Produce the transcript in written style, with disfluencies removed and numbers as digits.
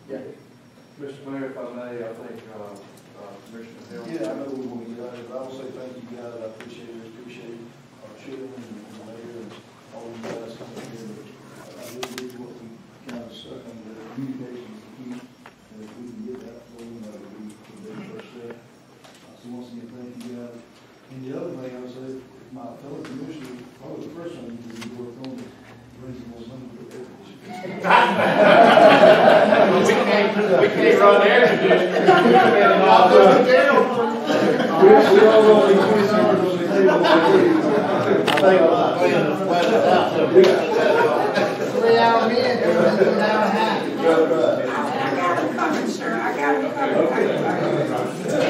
Yeah. Mr. Mayor, if I may, I think, Commissioner Hill. Yeah, I know we want to get out of it, but I will say thank you guys, I appreciate it, our children and the mayor and all you guys coming here. I really do what we kind of stuck on the communication is the key, and if we can get that flowing, that would be the big first step. So once again, thank you guys. And the other thing I would say, my fellow commissioners, probably the first thing you need to work on is raising more money for the air conditioning. We can't run air conditioning. We all only 20 hours on the table. I think I'll plan to sweat it out. 3 hour men, 3 hour half. Right. I got it covered, sir. I got it covered.